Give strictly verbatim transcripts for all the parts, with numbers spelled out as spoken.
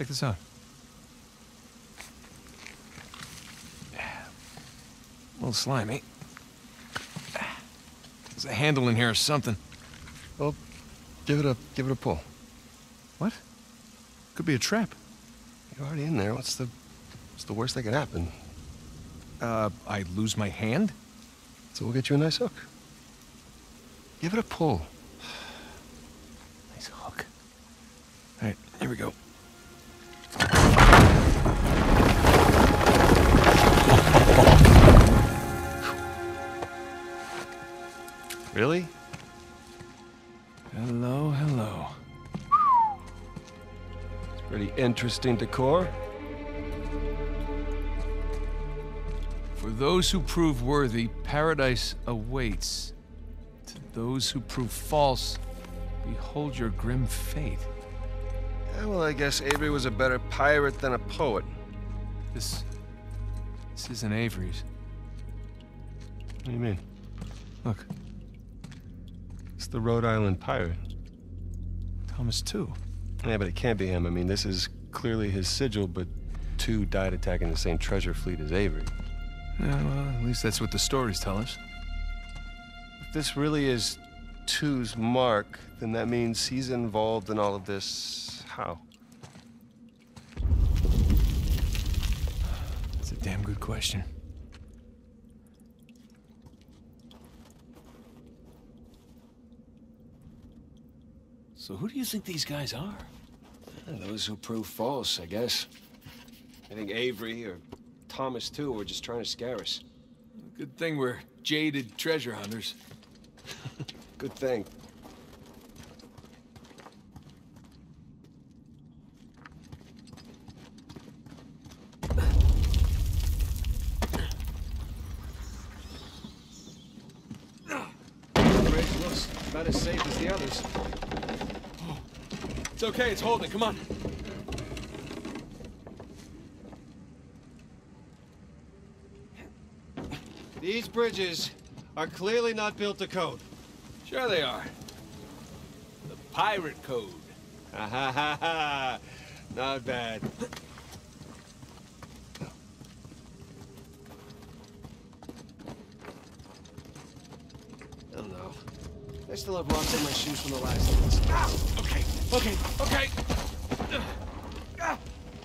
Check this out. A little slimy. There's a handle in here or something. Well, give it a give it a pull. What? Could be a trap. You're already in there. What's the what's the worst that could happen? Uh, I lose my hand? So we'll get you a nice hook. Give it a pull. Nice hook. All right, here we go. Really? Hello, hello. It's pretty interesting decor. For those who prove worthy, paradise awaits. To those who prove false, behold your grim fate. Yeah, well, I guess Avery was a better pirate than a poet. This... this isn't Avery's. What do you mean? Look, It's the Rhode Island pirate. Thomas Tew. Yeah, but it can't be him. I mean, this is clearly his sigil, but Tew died attacking the same treasure fleet as Avery. Yeah, well, at least that's what the stories tell us. If this really is Tew's mark, then that means he's involved in all of this. How? That's a damn good question. So who do you think these guys are? Those who prove false, I guess. I think Avery or Thomas Tew were just trying to scare us. Good thing we're jaded treasure hunters. Good thing. Bridge looks about as safe as the others. It's okay, it's holding. Come on. These bridges are clearly not built to code. Sure they are. The pirate code. Ha ha ha ha! Not bad. I don't know. I still have rocks in my shoes from the last ones. Ah, okay, okay, okay. Ah.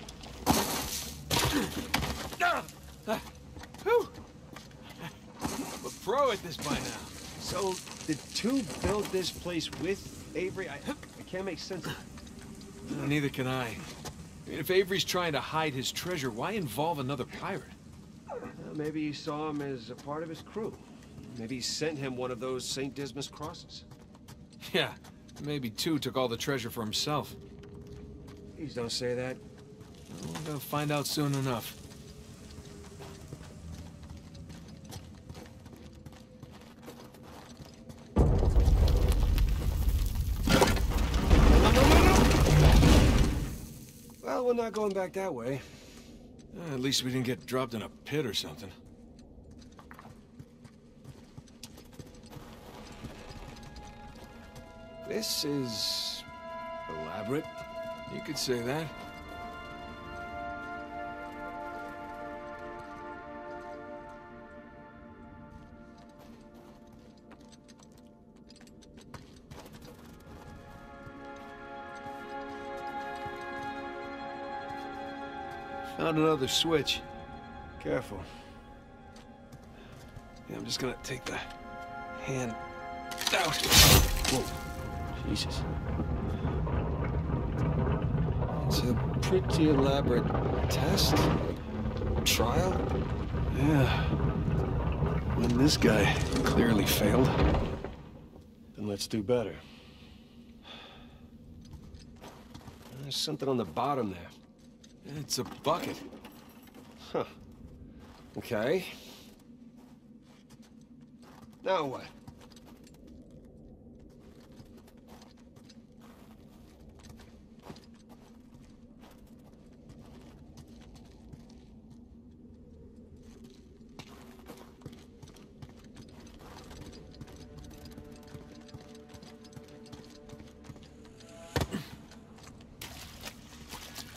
Ah. Whew. I'm a pro at this by now. So, did Tew build this place with Avery? I, I can't make sense of it. Neither can I. I mean, if Avery's trying to hide his treasure, why involve another pirate? Well, maybe he saw him as a part of his crew. Maybe he sent him one of those Saint Dismas crosses. Yeah, maybe Tew took all the treasure for himself. Please don't say that. We're gonna find out soon enough. Well, we're not going back that way. Uh, at least we didn't get dropped in a pit or something. This is elaborate. You could say that. Found another switch. Careful. Yeah, I'm just gonna take the hand out. Whoa. Jesus. It's a pretty elaborate test. Trial? Yeah. When this guy clearly failed. Then let's do better. There's something on the bottom there. It's a bucket. Huh. Okay. Now what?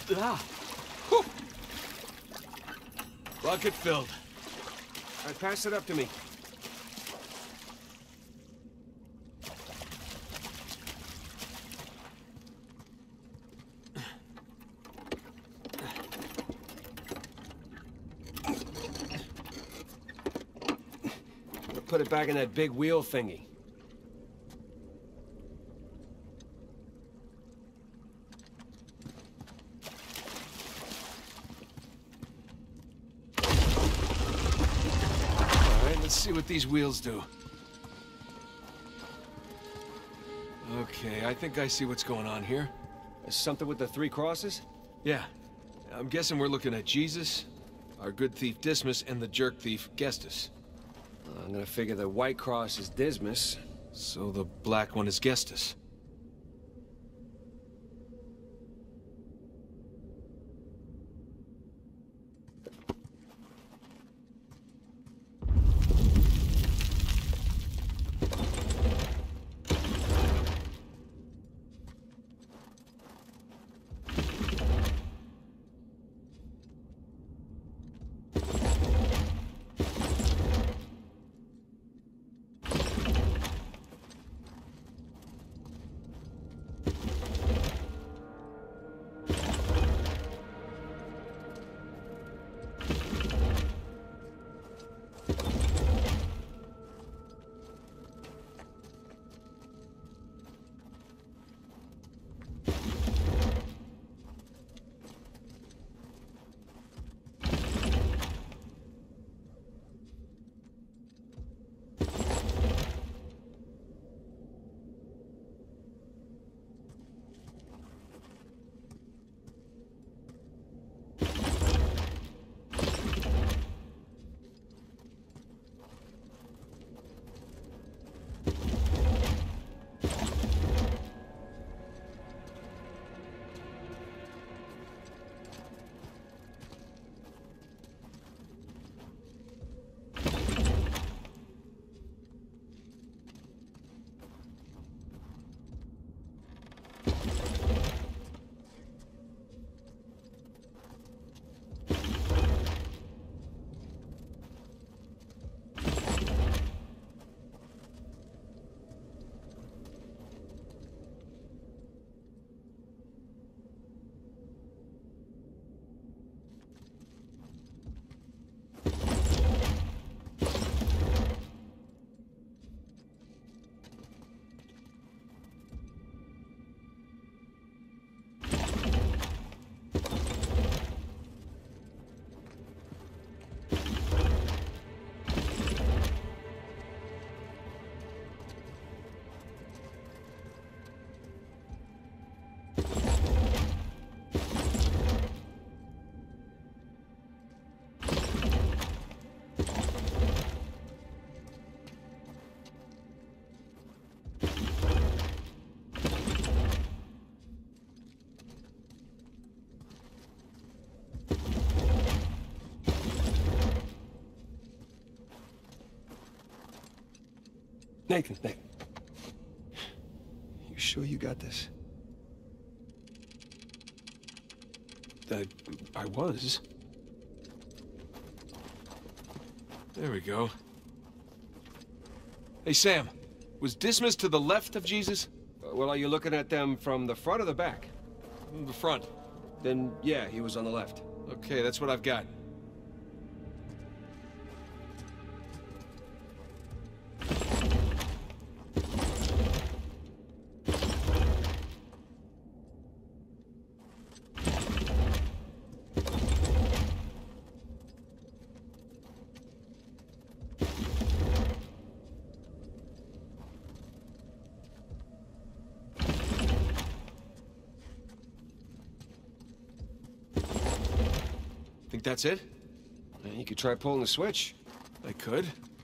Ah. Whew. Bucket filled. All right, pass it up to me. Put it back in that big wheel thingy. All right, let's see what these wheels do. Okay, I think I see what's going on here. There's something with the three crosses? Yeah. I'm guessing we're looking at Jesus, our good thief Dismas, and the jerk thief Gestus. Uh, I'm gonna figure the white cross is Dismas. So the black one is Gestus. Nathan, Nathan. You sure you got this? I, I was. There we go. Hey, Sam. Was Dismas to the left of Jesus? Uh, well, are you looking at them from the front or the back? The front. Then, yeah, he was on the left. Okay, that's what I've got. Think that's it? Uh, You could try pulling the switch. I could.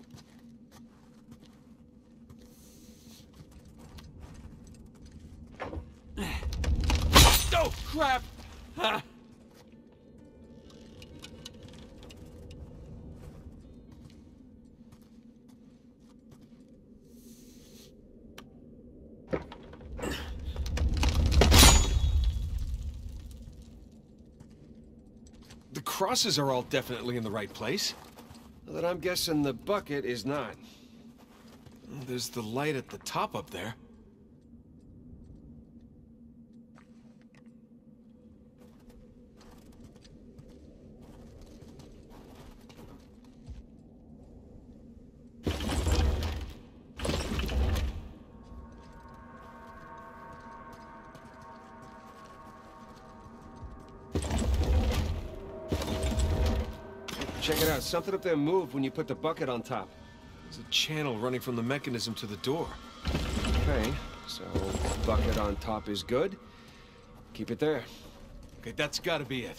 Oh, crap! Ha! crosses are all definitely in the right place. That I'm guessing the bucket is not. There's the light at the top up there. Check it out. Something up there moved when you put the bucket on top. There's a channel running from the mechanism to the door. Okay, so bucket on top is good. Keep it there. Okay, that's gotta be it.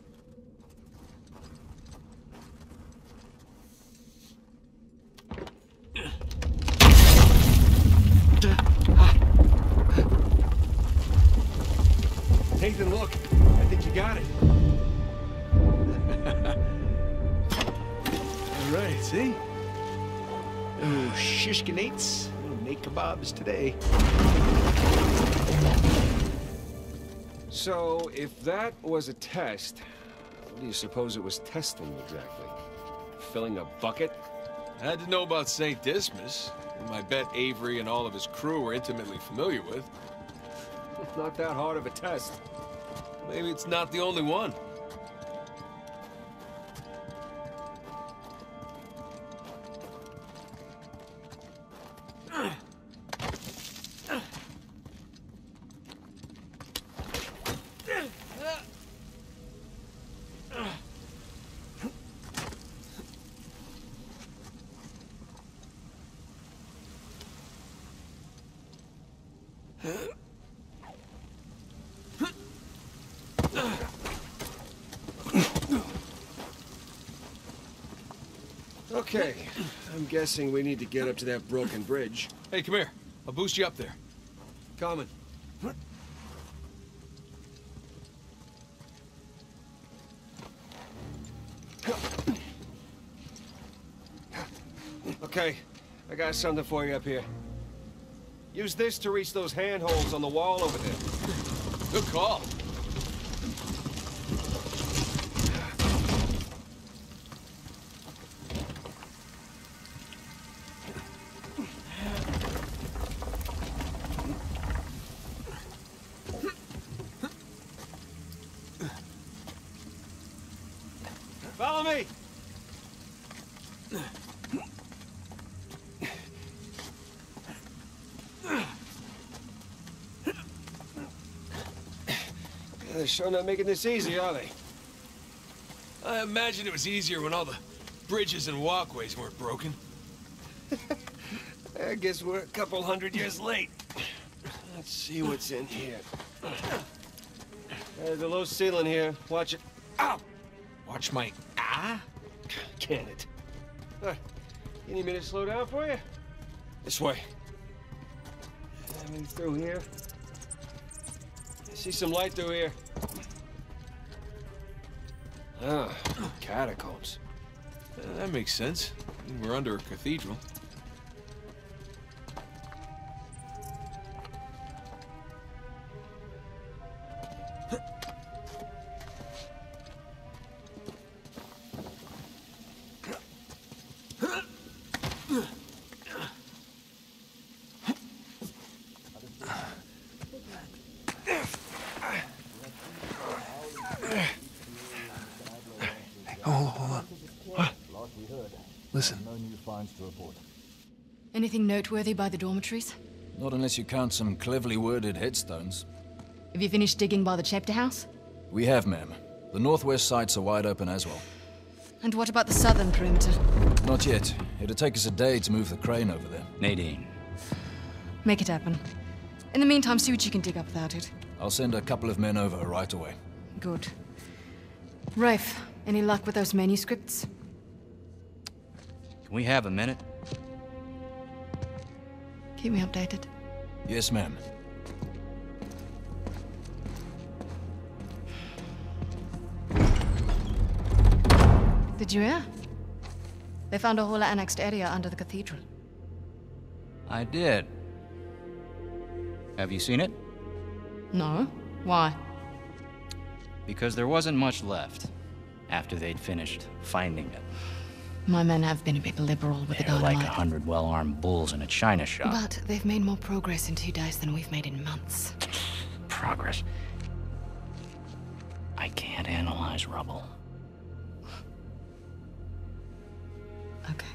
Nathan, look. I think you got it. All right, see? Oh, shishkinates. We'll make kebabs today. So, if that was a test, what do you suppose it was testing exactly? Filling a bucket? I had to know about Saint Dismas, whom I bet Avery and all of his crew were intimately familiar with. Not that hard of a test. Maybe it's not the only one. Okay, I'm guessing we need to get up to that broken bridge. Hey, come here. I'll boost you up there. Coming. Okay, I got something for you up here. Use this to reach those handholds on the wall over there. Good call. Follow me! They're sure not making this easy, are they? I imagine it was easier when all the bridges and walkways weren't broken. I guess we're a couple hundred years late. Let's see what's in here. There's a low ceiling here. Watch it. Ow! Watch my ah? Can it? Uh, you need me to slow down for you? This way. Coming through here. I see some light through here. Ah, catacombs. Uh, that makes sense. We're under a cathedral. Hold on, hold on. What? Listen. No new finds to report. Anything noteworthy by the dormitories? Not unless you count some cleverly worded headstones. Have you finished digging by the chapter house? We have, ma'am. The northwest sites are wide open as well. And what about the southern perimeter? Not yet. It'll take us a day to move the crane over there. Nadine. Make it happen. In the meantime, see what you can dig up without it. I'll send a couple of men over right away. Good. Rafe, any luck with those manuscripts? Can we have a minute? Keep me updated. Yes, ma'am. Did you hear? They found a whole annexed area under the cathedral. I did. Have you seen it? No? Why? Because there wasn't much left. after they'd finished finding it. My men have been a bit liberal with the They're like dynamite. a hundred well-armed bulls in a china shop. But they've made more progress in two days than we've made in months. Progress. I can't analyze rubble. Okay.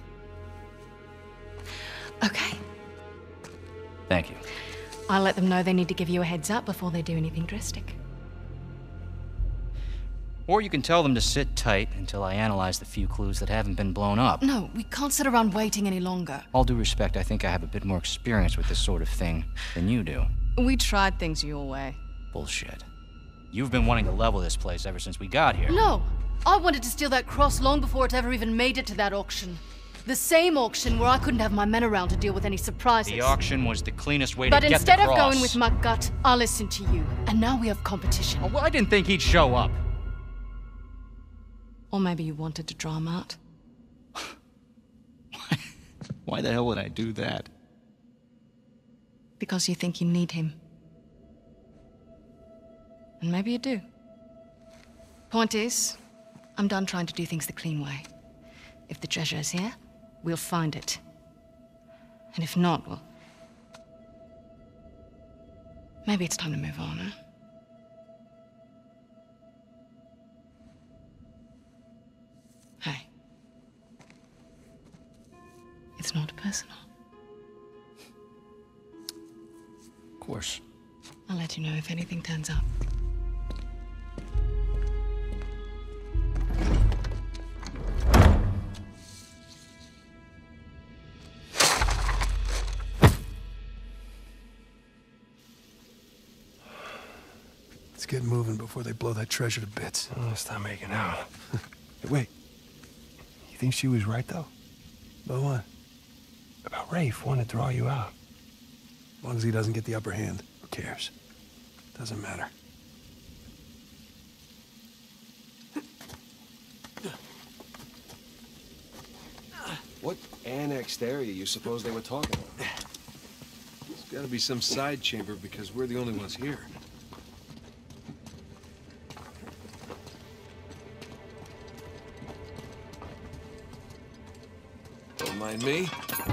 Okay. Thank you. I'll let them know they need to give you a heads up before they do anything drastic. Or you can tell them to sit tight until I analyze the few clues that haven't been blown up. No, we can't sit around waiting any longer. All due respect, I think I have a bit more experience with this sort of thing than you do. We tried things your way. Bullshit. You've been wanting to level this place ever since we got here. No! I wanted to steal that cross long before it ever even made it to that auction. The same auction where I couldn't have my men around to deal with any surprises. The auction was the cleanest way but to get the instead cross. of going with my gut, I listened to you. And now we have competition. Oh, well, I didn't think he'd show up. Or maybe you wanted to draw him out. Why the hell would I do that? Because you think you need him. And maybe you do. Point is, I'm done trying to do things the clean way. If the treasure is here, we'll find it. And if not, well... maybe it's time to move on, huh? Hey. It's not personal. Of course. I'll let you know if anything turns up. Let's get moving before they blow that treasure to bits. Oh, stop making out. Hey, wait. You think she was right, though? About what? About Rafe wanting to draw you out. As long as he doesn't get the upper hand, who cares? Doesn't matter. What annexed area you suppose they were talking about? There's gotta be some side chamber because we're the only ones here. Don't mind me.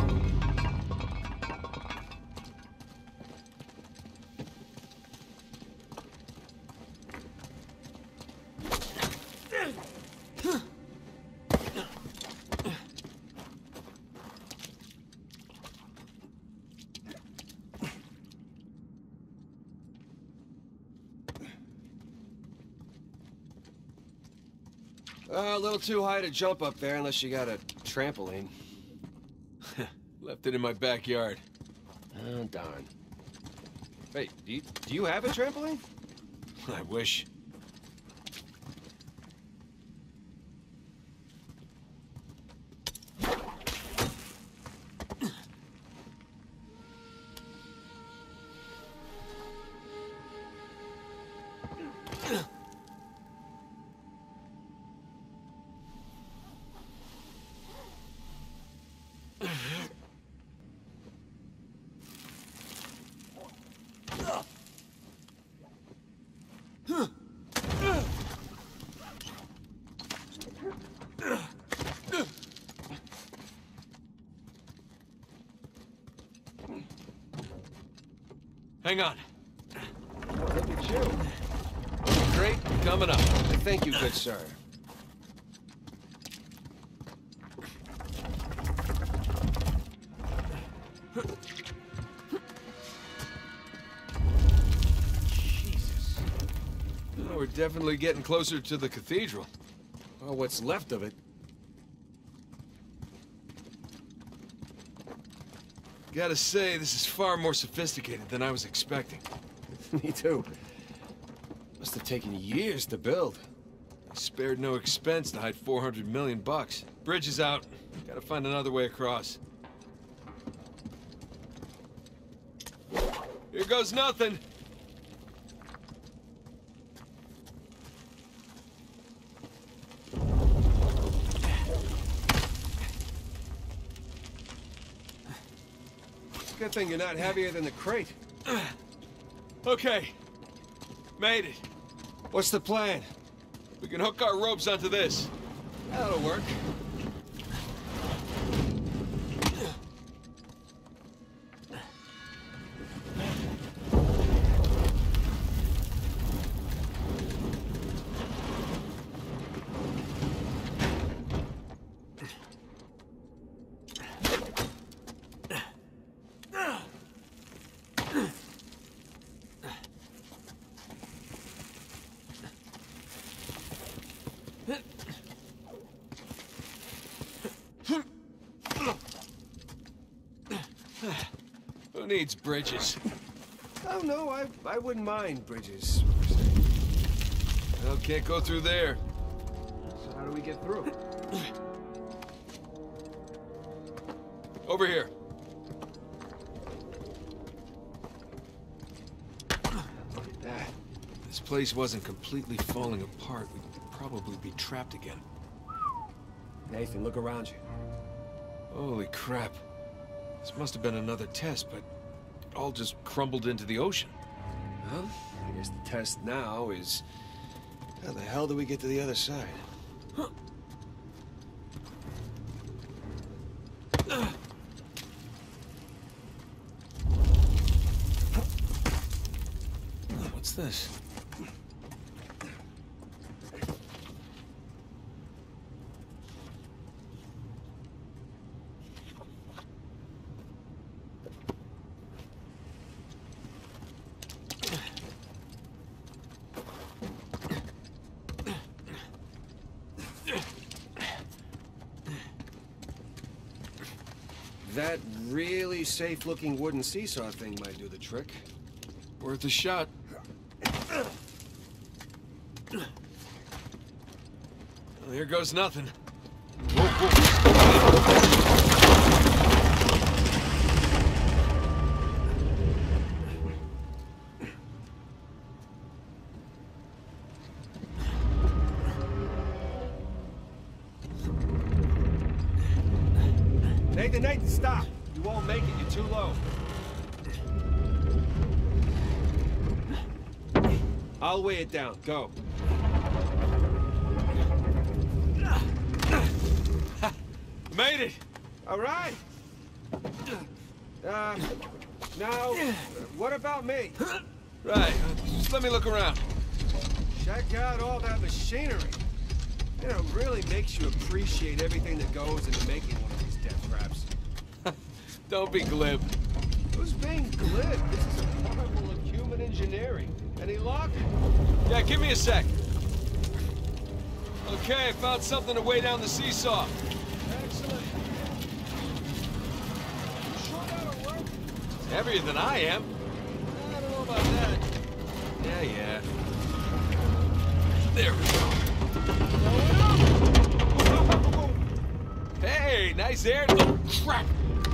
Uh, a little too high to jump up there unless you got a trampoline. Left it in my backyard. Oh, darn. Wait, do you, do you have a trampoline? I wish. Hang on. Look at you. Great, coming up. Thank you, good sir. Jesus. Well, we're definitely getting closer to the cathedral. Well, what's left of it. Gotta say, this is far more sophisticated than I was expecting. Me too. Must have taken years to build. I spared no expense to hide four hundred million bucks. Bridge is out. Gotta find another way across. Here goes nothing. Good thing you're not heavier than the crate. Okay. Made it. What's the plan? We can hook our ropes onto this. That'll work. Who needs bridges? Oh, no, I, I wouldn't mind bridges. Well, can't go through there. So how do we get through? Over here. Look at that. If this place wasn't completely falling apart, we'd probably be trapped again. Nathan, look around you. Holy crap. This must have been another test, but it all just crumbled into the ocean. Well, I guess the test now is... how the hell do we get to the other side? Huh. What's this? That really safe-looking wooden seesaw thing might do the trick. Worth a shot. Well, here goes nothing. Whoa, whoa. Nathan, Nathan, stop! You won't make it, you're too low. I'll weigh it down, go. Made it! All right. Uh, now, what about me? Right, just let me look around. Check out all that machinery. You know, it really makes you appreciate everything that goes into making one of these death traps. Don't be glib. Who's being glib? This is a marvel of human engineering. Any luck? Yeah, give me a sec. Okay, I found something to weigh down the seesaw. Excellent. You sure that'll work? It's heavier than I am. I don't know about that. Yeah, yeah. There we go. Hey, nice air. Oh, crap.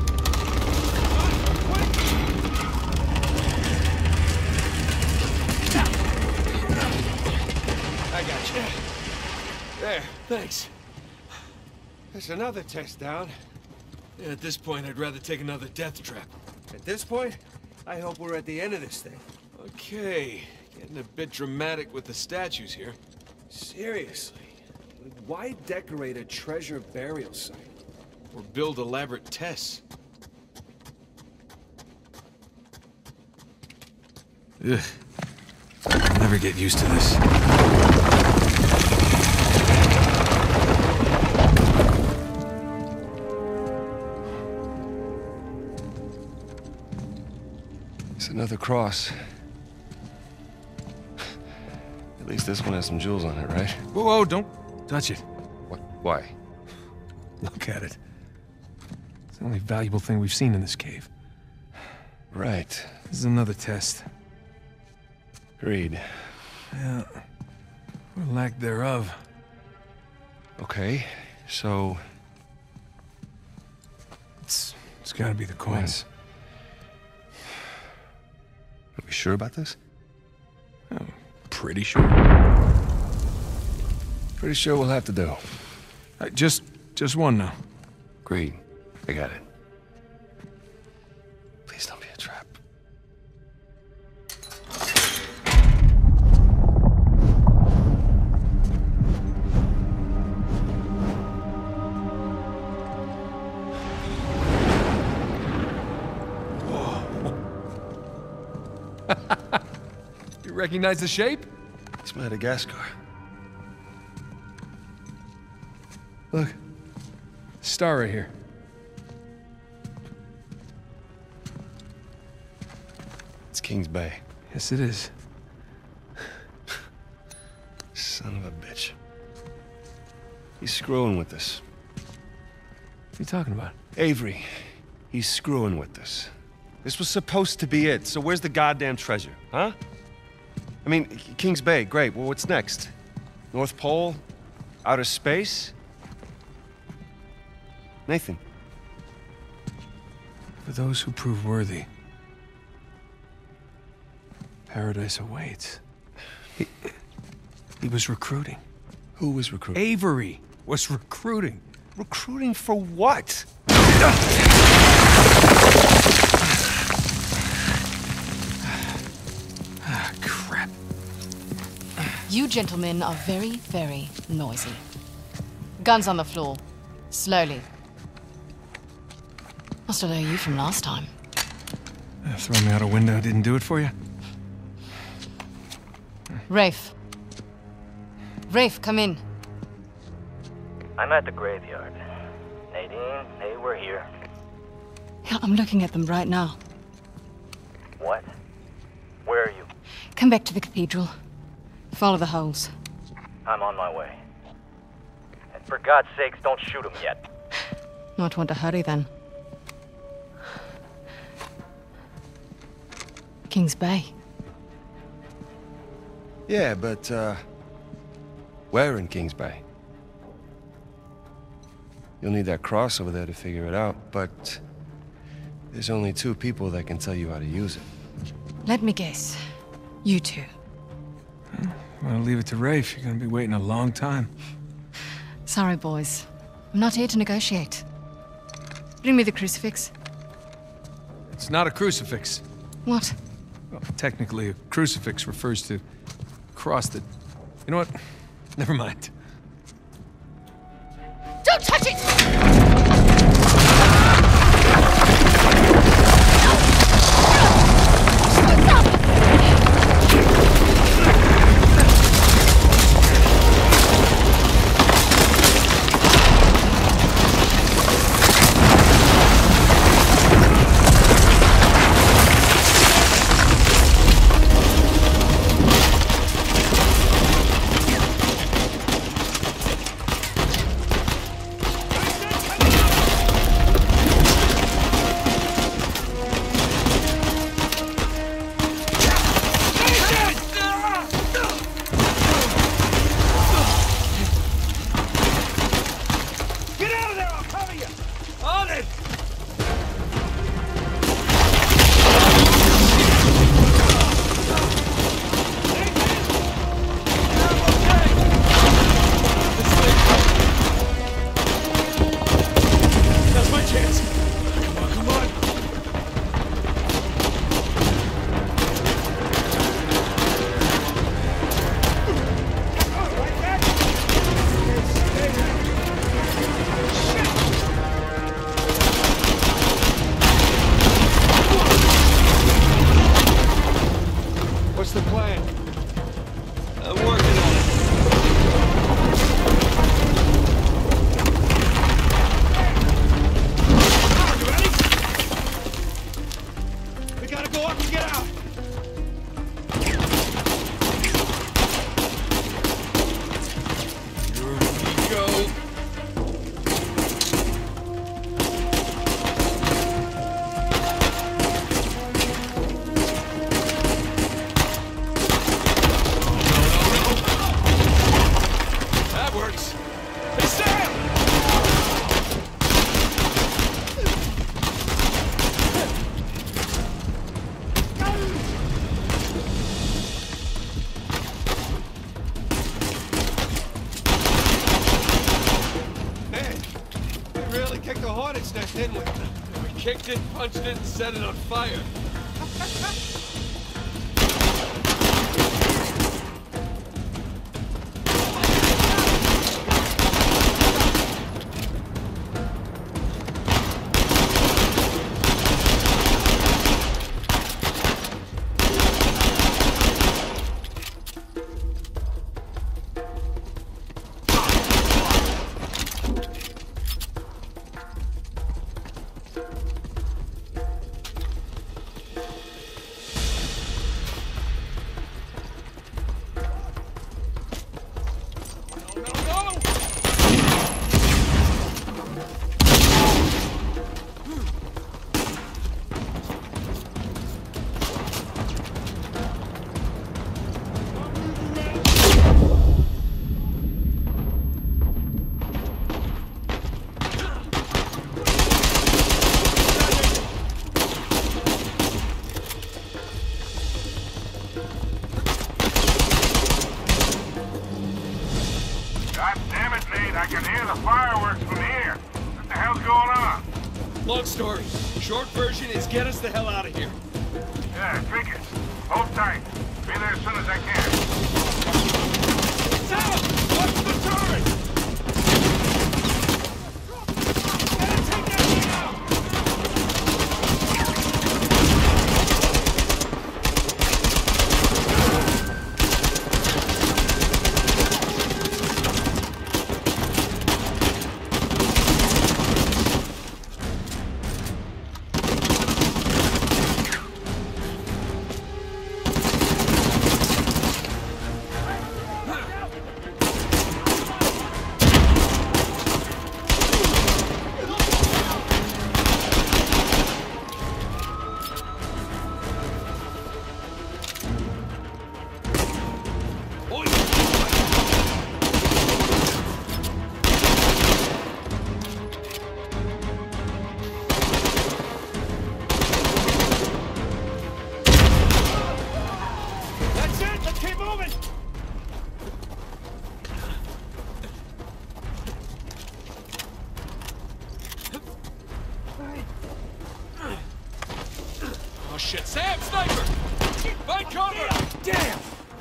I got you. There, thanks. There's another test down. Yeah, at this point, I'd rather take another death trap. At this point, I hope we're at the end of this thing. Okay, getting a bit dramatic with the statues here. Seriously, why decorate a treasure burial site? Or build elaborate tests. Ugh. I'll never get used to this. It's another cross. At least this one has some jewels on it, right? Whoa, whoa, don't touch it. What? Why? Look at it. It's the only valuable thing we've seen in this cave. Right. This is another test. Agreed. Yeah. Or lack thereof. Okay, so... It's... it's gotta be the coins. Are we sure about this? I'm pretty sure. Pretty sure we'll have to do. Uh, just... just one now. Agreed. I got it. Please don't be a trap. recognize the shape? It's Madagascar. Look. Star right here. It's Kings Bay. Yes, it is. Son of a bitch. He's screwing with us. What are you talking about? Avery. He's screwing with us. This was supposed to be it, so where's the goddamn treasure, huh? I mean, Kings Bay, great. Well, what's next? North Pole? Outer space? Nathan. For those who prove worthy, paradise awaits. He, he was recruiting. Who was recruiting? Avery was recruiting. Recruiting for what? Ah, crap. You gentlemen are very, very noisy. Guns on the floor. Slowly. Must have known you from last time. Uh, throw me out a window didn't do it for you? Rafe. Rafe, come in. I'm at the graveyard. Nadine, hey, we're here. Yeah, I'm looking at them right now. What? Where are you? Come back to the cathedral. Follow the holes. I'm on my way. And for God's sakes, don't shoot him yet. Might want to hurry then. Kings Bay. Yeah, but, uh... where in Kings Bay? You'll need that cross over there to figure it out, but... there's only two people that can tell you how to use it. Let me guess. You two. I'm gonna leave it to Rafe. You're gonna be waiting a long time. Sorry, boys. I'm not here to negotiate. Bring me the crucifix. It's not a crucifix. What? Well, technically, a crucifix refers to a cross that... You know what? Never mind. Don't touch it! What's the plan? I'm working on it. You ready? We gotta go up and get out. Here we go. That works. Hey, Sam! Man, we really kicked the hornet's nest, didn't we? We kicked it, punched it, and set it on fire. can hear the fireworks from here. What the hell's going on? Long story. Short version is get us the hell out of here. Yeah, figures. Hold tight. Be there as soon as I can. Sam! Watch the turret! Gotta take that thing out! Oh shit, Sam, sniper! Find cover! Damn!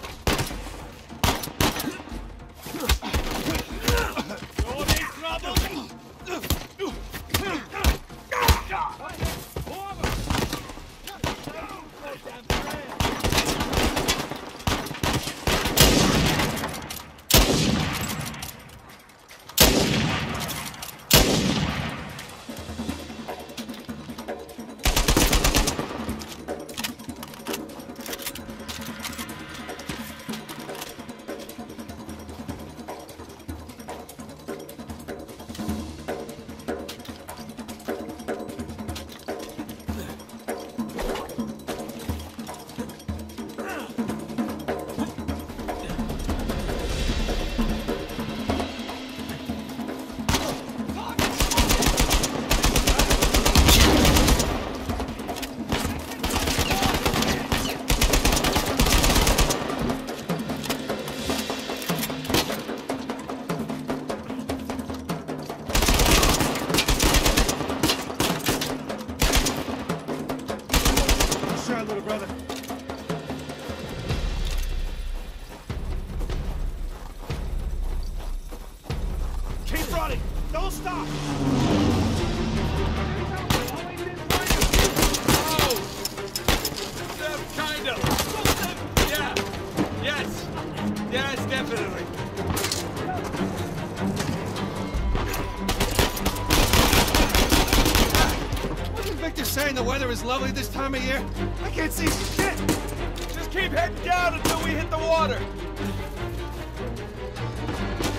Little brother. Keep running! Don't stop! Oh! Them kind of. Yeah. Yes. Yes, definitely. Wasn't Victor saying the weather is lovely this time of year? I can't see shit! Just keep heading down until we hit the water.